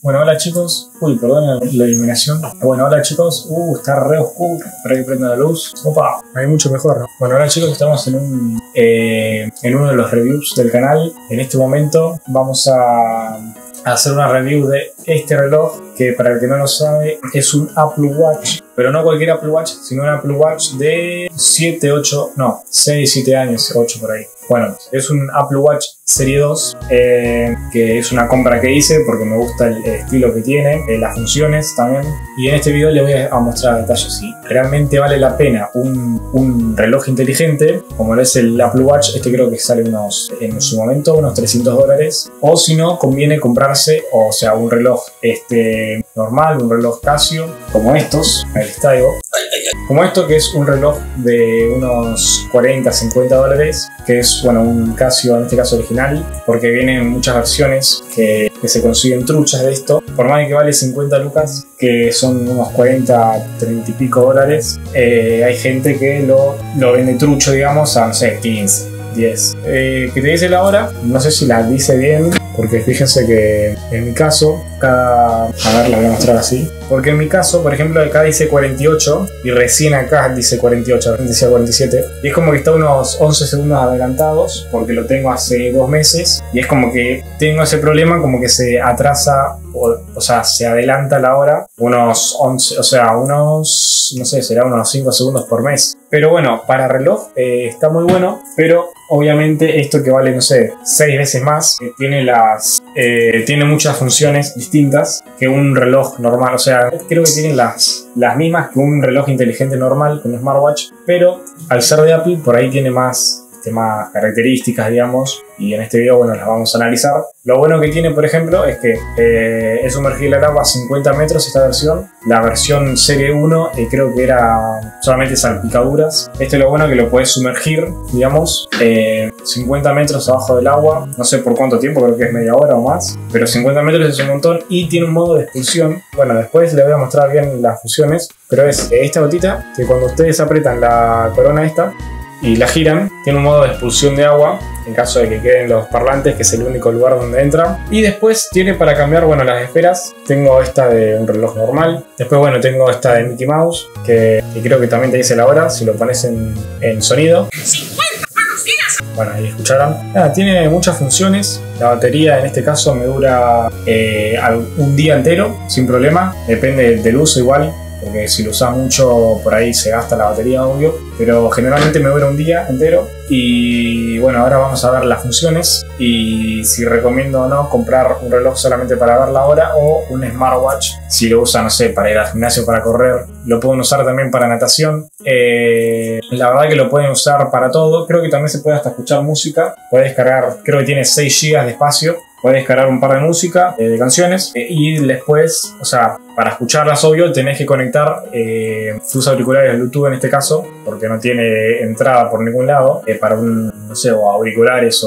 Bueno, hola chicos. Uy, perdón la iluminación. Bueno, hola chicos. Está re oscuro. Para que prenda la luz. Opa, hay mucho mejor, ¿no? Bueno, hola chicos, estamos en uno de los reviews del canal. En este momento vamos a hacer una review de este reloj, que para el que no lo sabe es un Apple Watch, pero no cualquier Apple Watch, sino un Apple Watch de 6, 7 años, 8 por ahí. Bueno, es un Apple Watch Serie 2, que es una compra que hice porque me gusta el estilo que tiene, las funciones también. Y en este video les voy a mostrar detalles si realmente vale la pena un reloj inteligente, como lo es el Apple Watch. Este creo que sale en su momento unos $300, o si no, conviene comprarse, o sea, un reloj normal, un reloj Casio, como estos, ahí les traigo. Como esto, que es un reloj de unos $40-50, que es, bueno, un Casio en este caso original, porque vienen muchas versiones que se consiguen truchas de esto, por más de que vale 50 lucas, que son unos 40, 30 y pico dólares. Hay gente que lo vende trucho, digamos, a, no sé, 15, 10. Que te dice la hora, no sé si la dice bien, porque fíjense que en mi caso, a ver, la voy a mostrar así, porque en mi caso, por ejemplo, acá dice 48 y recién acá dice 48, decía 47, y es como que está unos 11 segundos adelantados, porque lo tengo hace 2 meses, y es como que tengo ese problema, como que se atrasa, o sea, se adelanta la hora unos 11, o sea, no sé, será unos 5 segundos por mes. Pero bueno, para reloj está muy bueno, pero obviamente esto que vale, no sé, 6 veces más, tiene muchas funciones distintas que un reloj normal. O sea, creo que tiene las mismas que un reloj inteligente normal, con un smartwatch, pero al ser de Apple, por ahí tiene más características, digamos, y en este video, bueno, las vamos a analizar. Lo bueno que tiene, por ejemplo, es que es sumergible al agua a 50 metros esta versión. La versión Serie 1 creo que era solamente salpicaduras. Este es lo bueno, que lo puedes sumergir, digamos, 50 metros abajo del agua. No sé por cuánto tiempo, creo que es media hora o más, pero 50 metros es un montón. Y tiene un modo de expulsión. Bueno, después les voy a mostrar bien las funciones, pero es esta gotita que cuando ustedes apretan la corona esta y la giran, tiene un modo de expulsión de agua en caso de que queden los parlantes, que es el único lugar donde entra. Y después tiene para cambiar, bueno, las esferas. Tengo esta de un reloj normal. Después, bueno, tengo esta de Mickey Mouse, que creo que también te dice la hora si lo pones en sonido. Bueno, ahí escucharon. Tiene muchas funciones. La batería en este caso me dura un día entero sin problema. Depende del uso igual, porque si lo usas mucho por ahí se gasta la batería, obvio, pero generalmente me dura un día entero. Y bueno, ahora vamos a ver las funciones y si recomiendo o no comprar un reloj solamente para ver la hora, o un smartwatch si lo usa, no sé, para ir al gimnasio, para correr. Lo pueden usar también para natación. La verdad que lo pueden usar para todo. Creo que también se puede hasta escuchar música. Puedes descargar, creo que tiene 6 GB de espacio. Puedes descargar un par de música, de canciones, y después, o sea, para escucharlas, obvio, tenés que conectar tus auriculares Bluetooth en este caso, porque no tiene entrada por ningún lado, para no sé, o auriculares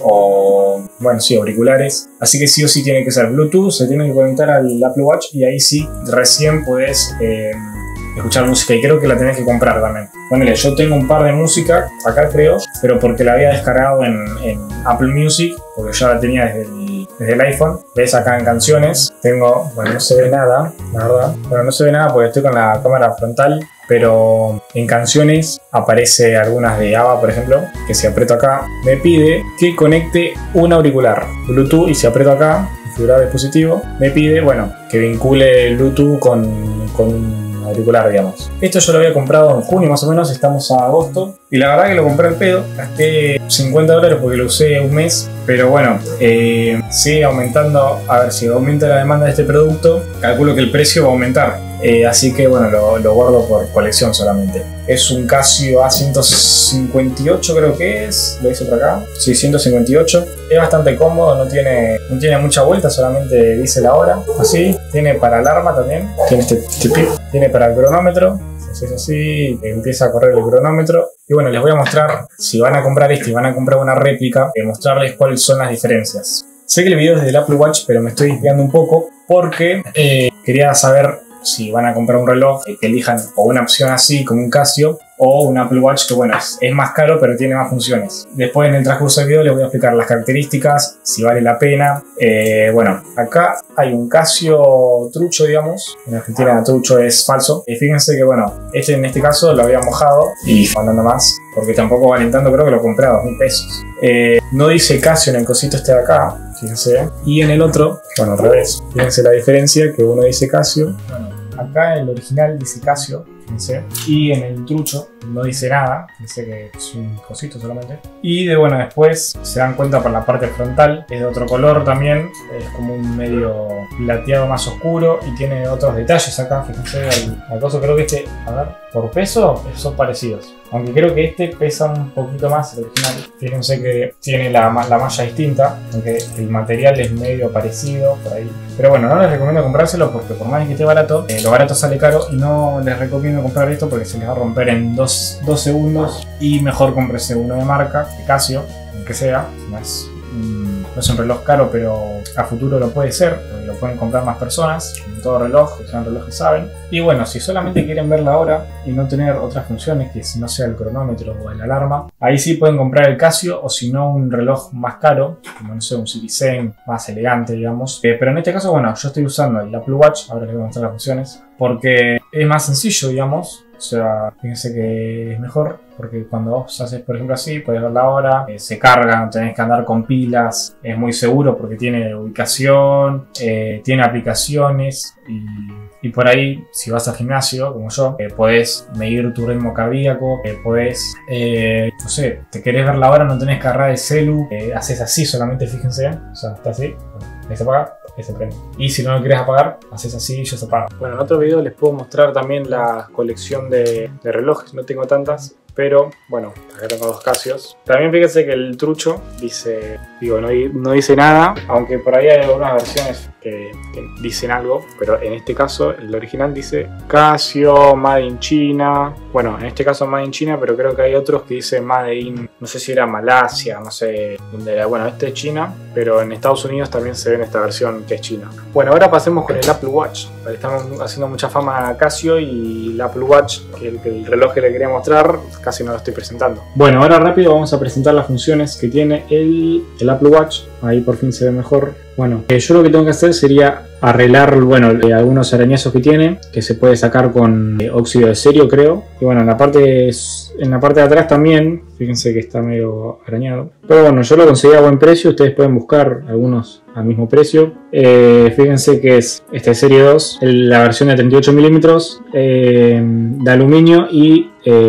bueno, sí, auriculares. Así que sí o sí tiene que ser Bluetooth, se tiene que conectar al Apple Watch y ahí sí, recién podés escuchar música, y creo que la tenés que comprar también. Bueno, yo tengo un par de música acá, creo, pero porque la había descargado en Apple Music, porque ya la tenía desde el iPhone. Ves acá en canciones, tengo, bueno, no se ve nada, la verdad. Bueno, no se ve nada porque estoy con la cámara frontal, pero en canciones aparece algunas de ABBA, por ejemplo, que si aprieto acá, me pide que conecte un auricular Bluetooth, y si aprieto acá, configurar dispositivo, me pide, bueno, que vincule el Bluetooth con un auricular, digamos. Esto yo lo había comprado en junio más o menos, estamos a agosto, y la verdad que lo compré al pedo. Gasté $50 porque lo usé un mes, pero bueno, sigue aumentando. A ver, si aumenta la demanda de este producto, calculo que el precio va a aumentar. Así que bueno, lo guardo por colección solamente. Es un Casio A158, creo que es. Lo hice por acá. Sí, 158. Es bastante cómodo, no tiene mucha vuelta, solamente dice la hora. Así. Tiene para alarma también. Tiene este pip. Tiene para el cronómetro. Es así, empieza a correr el cronómetro. Y bueno, les voy a mostrar, si van a comprar este y van a comprar una réplica, mostrarles cuáles son las diferencias. Sé que el video es del Apple Watch, pero me estoy desviando un poco porque quería saber si van a comprar un reloj, que elijan o una opción así como un Casio, o un Apple Watch que bueno, es más caro pero tiene más funciones. Después en el transcurso del video les voy a explicar las características, si vale la pena. Bueno, acá hay un Casio trucho, digamos. En Argentina trucho es falso. Fíjense que bueno, en este caso lo había mojado y mandando más, porque tampoco valen tanto, creo que lo compré a 2.000 pesos. No dice Casio en el cosito este de acá, fíjense. Y en el otro, bueno, al revés. Fíjense la diferencia, que uno dice Casio. Bueno, acá en el original dice Casio, fíjense. Y en el trucho no dice nada, fíjense que es un cosito solamente. Y bueno, después se dan cuenta por la parte frontal, es de otro color también. Es como un medio plateado más oscuro y tiene otros detalles acá, fíjense. La cosa, creo que este, a ver, por peso son parecidos. Aunque creo que este pesa un poquito más el original. Fíjense que tiene la malla distinta, aunque el material es medio parecido por ahí. Pero bueno, no les recomiendo comprárselo porque por más que esté barato, lo barato sale caro y no les recomiendo comprar esto porque se les va a romper en 2 segundos. Y mejor cómprese uno de marca, de Casio, aunque sea. No es un reloj caro, pero a futuro lo puede ser, porque lo pueden comprar más personas, en todo reloj, que sean relojes saben. Y bueno, si solamente quieren ver la hora y no tener otras funciones, que si no sea el cronómetro o la alarma, ahí sí pueden comprar el Casio, o si no un reloj más caro, como no sé, un Citizen más elegante, digamos. Pero en este caso, bueno, yo estoy usando el Apple Watch, ahora les voy a mostrar las funciones, porque es más sencillo, digamos. O sea, fíjense que es mejor, porque cuando vos haces, por ejemplo, así, podés ver la hora, se carga, no tenés que andar con pilas, es muy seguro porque tiene ubicación, tiene aplicaciones y por ahí, si vas al gimnasio, como yo, podés medir tu ritmo cardíaco, podés, no sé, te querés ver la hora, no tenés que agarrar el celu, haces así solamente, fíjense, o sea, está así, bueno, ahí se apaga. Que se prende. Y si no lo querés apagar, haces así y ya se apaga. Bueno, en otro video les puedo mostrar también la colección de relojes. No tengo tantas, pero bueno, acá tengo 2 Casios. También fíjense que el trucho dice, digo, no dice nada, aunque por ahí hay algunas versiones que dicen algo, pero en este caso el original dice Casio, Made in China. Bueno, en este caso Made in China, pero creo que hay otros que dicen Made in, no sé si era Malasia, no sé dónde era. Bueno, este es China, pero en Estados Unidos también se ve en esta versión que es China. Bueno, ahora pasemos con el Apple Watch. Estamos haciendo mucha fama a Casio y el Apple Watch, que el reloj que le quería mostrar, casi no lo estoy presentando. Bueno, ahora rápido vamos a presentar las funciones que tiene el Apple Watch. Ahí por fin se ve mejor. Bueno, yo lo que tengo que hacer sería arreglar, bueno, algunos arañazos que tiene, que se puede sacar con óxido de cerio, creo. Y bueno, en la parte de atrás también, fíjense que está medio arañado. Pero bueno, yo lo conseguí a buen precio, ustedes pueden buscar algunos al mismo precio. Fíjense que es esta serie 2, la versión de 38 milímetros de aluminio y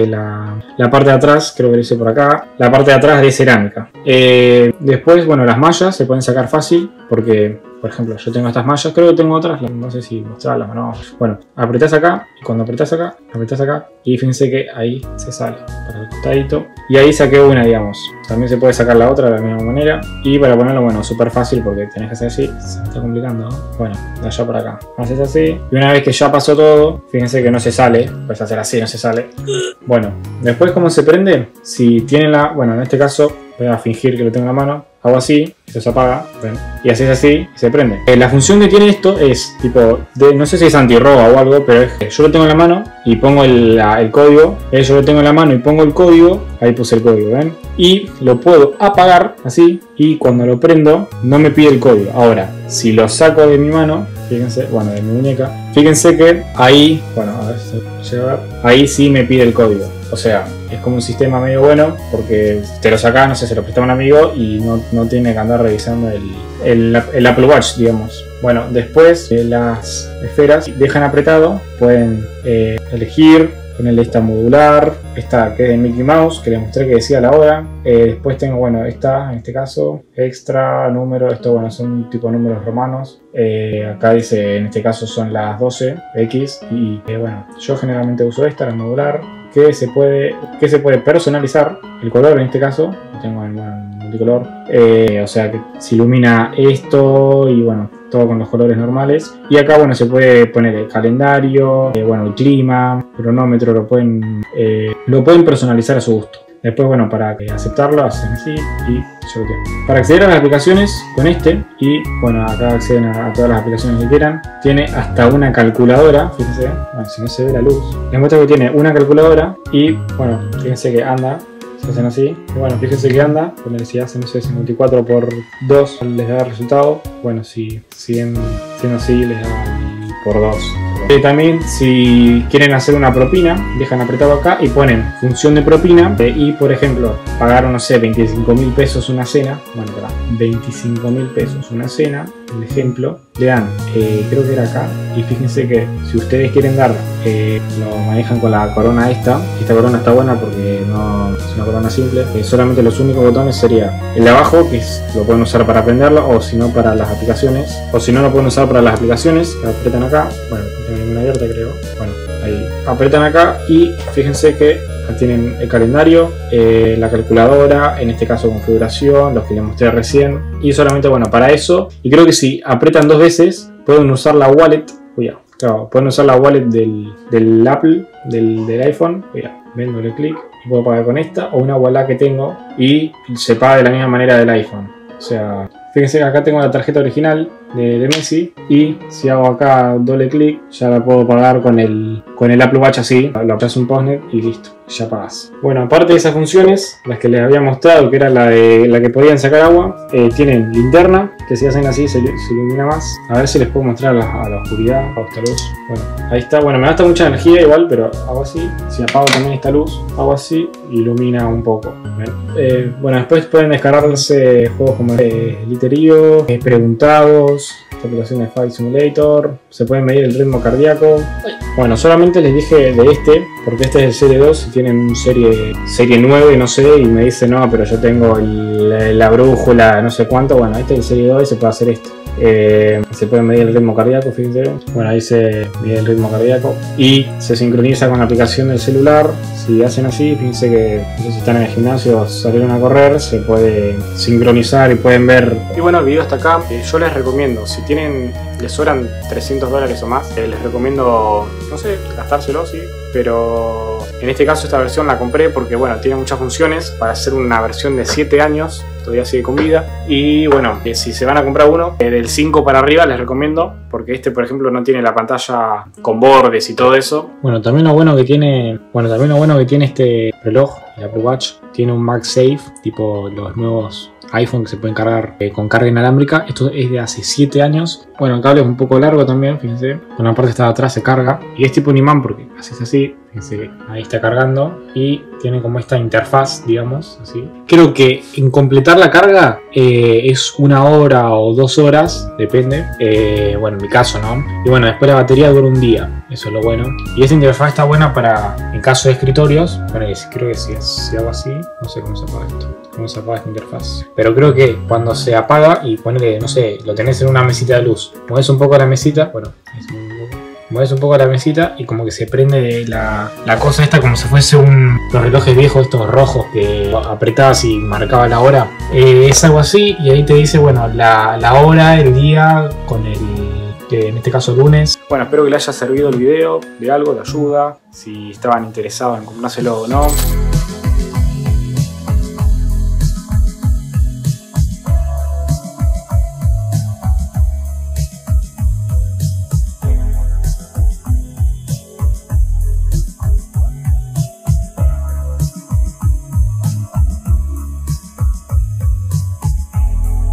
la parte de atrás, creo que dice por acá, la parte de atrás de cerámica. Después, bueno, las mallas se pueden sacar fácil porque, por ejemplo, yo tengo estas mallas, creo que tengo otras, no sé si mostrarlas o no. Bueno, apretás acá, y cuando apretás acá, y fíjense que ahí se sale para el costadito. Y ahí saqué una, digamos. También se puede sacar la otra de la misma manera. Y para ponerlo, bueno, súper fácil porque tenés que hacer así. Se me está complicando, ¿no? Bueno, de allá por acá. Haces así. Y una vez que ya pasó todo, fíjense que no se sale. Puedes hacer así, no se sale. Bueno, después, ¿cómo se prende? Si tienen bueno, en este caso, voy a fingir que lo tengo en la mano. Hago así, esto se apaga, ¿ven? Y haces así y se prende. La función que tiene esto es tipo, no sé si es antirroba o algo, pero es que yo lo tengo en la mano y pongo el código. Yo lo tengo en la mano y pongo el código, ahí puse el código, ¿ven? Y lo puedo apagar así y cuando lo prendo no me pide el código. Ahora, si lo saco de mi mano, fíjense, bueno, de mi muñeca, fíjense que ahí, bueno, a ver si se llega a ver, ahí sí me pide el código. O sea, es como un sistema medio bueno porque te lo sacás, no sé, se lo presta a un amigo y no tiene que andar revisando el Apple Watch, digamos. Bueno, después las esferas dejan apretado, pueden elegir, ponerle esta modular, esta que es de Mickey Mouse, que les mostré que decía la hora. Después tengo, bueno, esta, en este caso, extra, número, esto, bueno, son tipo números romanos. Acá dice, en este caso son las 12, X, y bueno, yo generalmente uso esta, la modular, que se puede personalizar el color en este caso. Lo tengo en multicolor, o sea que se ilumina esto y bueno, todo con los colores normales. Y acá, bueno, se puede poner el calendario, bueno, el clima, cronómetro, lo pueden personalizar a su gusto. Después, bueno, para aceptarlo hacen así y ya lo tienen. Para acceder a las aplicaciones con este, y bueno, acá acceden a todas las aplicaciones que quieran, tiene hasta una calculadora, fíjense, bueno, si no se ve la luz, les muestra que tiene una calculadora y bueno, fíjense que anda. Se hacen así, y bueno, fíjense que anda, si hacen, no sé, 54 por 2 les da el resultado, bueno, si siguen siendo así les da por 2. También si quieren hacer una propina, dejan apretado acá y ponen función de propina y por ejemplo pagaron, no sé, 25.000 pesos una cena, bueno, 25.000 pesos una cena, un ejemplo, le dan, creo que era acá, y fíjense que si ustedes quieren dar, lo manejan con la corona esta corona está buena porque no es una corona simple, solamente los únicos botones sería el de abajo, que lo pueden usar para prenderlo, o si no para las aplicaciones, o si no lo pueden usar para las aplicaciones, apretan acá, bueno, no tengo ninguna abierta creo, bueno, ahí apretan acá y fíjense que tienen el calendario, la calculadora, en este caso configuración, los que les mostré recién, y solamente, bueno, para eso, y creo que si apretan 2 veces pueden usar la wallet, claro, pueden usar la wallet del Apple, del iPhone, ven, doble clic y puedo pagar con esta, o una wallet que tengo y se paga de la misma manera del iPhone, o sea, fíjense que acá tengo la tarjeta original de Messi y si hago acá doble clic ya la puedo pagar con el Apple Watch así, lo apretas un postnet y listo, ya pagas. Bueno, aparte de esas funciones, las que les había mostrado, que era la que podían sacar agua, tienen linterna, que si hacen así se ilumina más. A ver si les puedo mostrar a la oscuridad, a esta luz. Bueno, ahí está, bueno, me gasta mucha energía igual, pero hago así, si apago también esta luz, hago así, ilumina un poco. Bueno, después pueden descargarse juegos como Literío, Preguntados, aplicación de Flight Simulator, se puede medir el ritmo cardíaco. Bueno, solamente les dije de este, porque este es el serie 2 y tienen serie 9, no sé, y me dice no, pero yo tengo la brújula, no sé cuánto. Bueno, este es el serie 2 y se puede hacer esto. Se puede medir el ritmo cardíaco, fíjense. Bueno, ahí se mide el ritmo cardíaco y se sincroniza con la aplicación del celular. Si hacen así, fíjense que no sé si están en el gimnasio o salieron a correr, se puede sincronizar y pueden ver. Y bueno, el video hasta acá. Yo les recomiendo, si les sobran $300 o más, les recomiendo, no sé, gastárselo, sí, pero en este caso esta versión la compré porque bueno, tiene muchas funciones para hacer una versión de 7 años, todavía sigue con vida. Y bueno, si se van a comprar uno del 5 para arriba les recomiendo, porque este por ejemplo no tiene la pantalla con bordes y todo eso. Bueno, también lo bueno que tiene, este reloj, el Apple Watch, tiene un MagSafe, tipo los nuevos iPhone que se pueden cargar con carga inalámbrica. Esto es de hace 7 años. Bueno, el cable es un poco largo también, fíjense. Con la parte está de atrás se carga. Y es tipo un imán porque haces así. Fíjense que ahí está cargando. Y tiene como esta interfaz, digamos, así. Creo que en completar la carga es 1 hora o 2 horas, depende. Bueno, en mi caso, ¿no? Y bueno, después la batería dura un día. Eso es lo bueno. Y esta interfaz está buena para, en caso de escritorios. Bueno, creo que si hago así, no sé cómo se apaga esto. Cómo se apaga esta interfaz. Pero creo que cuando se apaga y ponele, no sé, lo tenés en una mesita de luz, mueves un poco la mesita, bueno, mueves un poco la mesita y como que se prende la cosa esta como si fuese los relojes viejos estos rojos que apretabas y marcaba la hora. Es algo así y ahí te dice, bueno, la hora, el día con en este caso lunes. Bueno, espero que les haya servido el video de algo, de ayuda, si estaban interesados en comprárselo o no.